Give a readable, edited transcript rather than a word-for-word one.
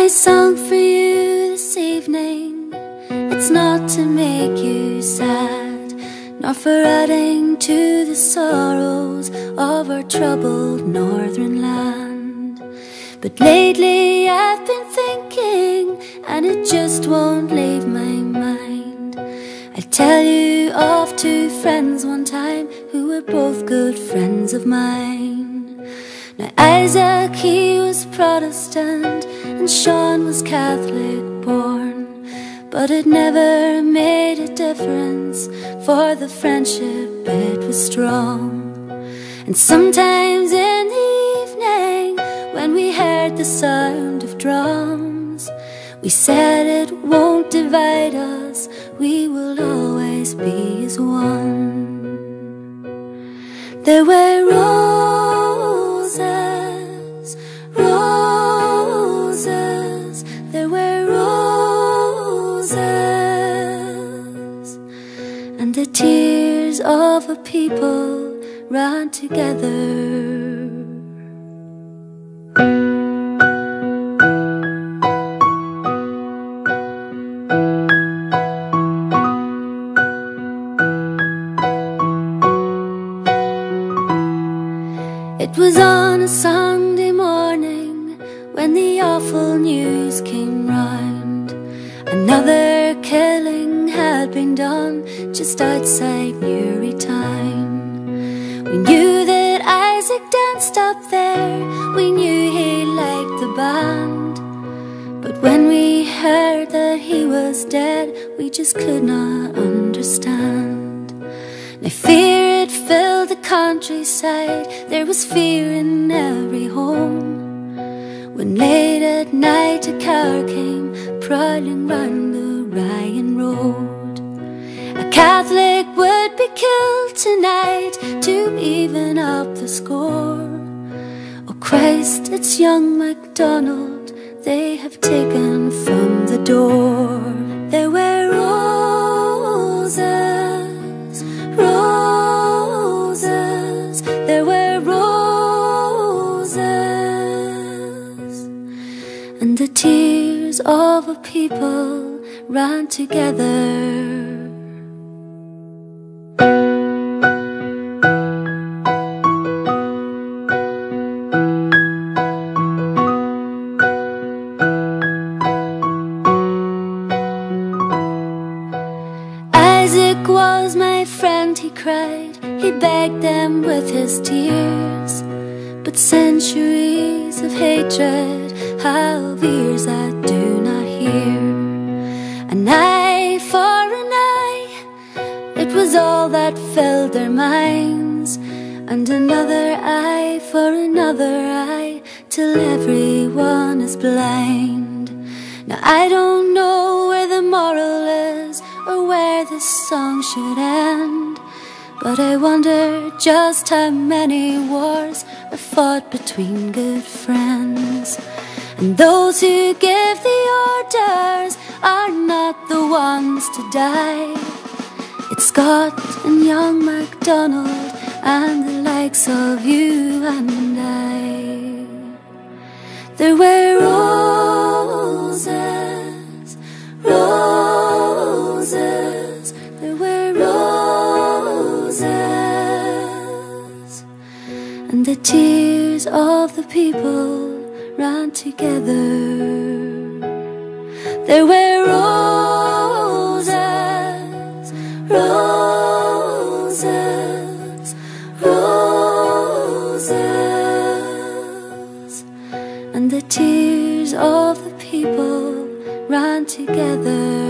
My song for you this evening, it's not to make you sad, nor for adding to the sorrows of our troubled northern land. But lately I've been thinking, and it just won't leave my mind. I'll tell you of two friends one time who were both good friends of mine. Now Isaac, he was Protestant, and Sean was Catholic born, but it never made a difference, for the friendship, it was strong. And sometimes in the evening, when we heard the sound of drums, we said it won't divide us, we will always be as one. There were roses, roses, there were roses, and the tears of a people ran together. It was on a Sunday morning when the awful news came round. Another killing had been done just outside Newrytown. We knew that Isaac danced up there, we knew he liked the band, but when we heard that he was dead, we just could not understand. Now fear, it filled the countryside, there was fear in every home, when late at night a car came prowling round the Ryan Road. A Catholic would be killed tonight to even up the score. Oh Christ, it's young MacDonald they have taken from the door. There were roses, roses, there were roses, and the tears of a people ran together. Isaac was my friend, he cried, he begged them with his tears, but centuries of hatred have ears that do not hear. An eye for an eye, it was all that filled their minds, and another eye for another eye, till everyone is blind. Now I don't know where the moral is, or where this song should end, but I wonder just how many wars are fought between good friends. And those who give the orders are not the ones to die. It's Scott and young MacDonald and the likes of you and I. There were roses, roses, there were roses, and the tears of the people ran together. There were roses, roses, roses, and the tears of the people ran together.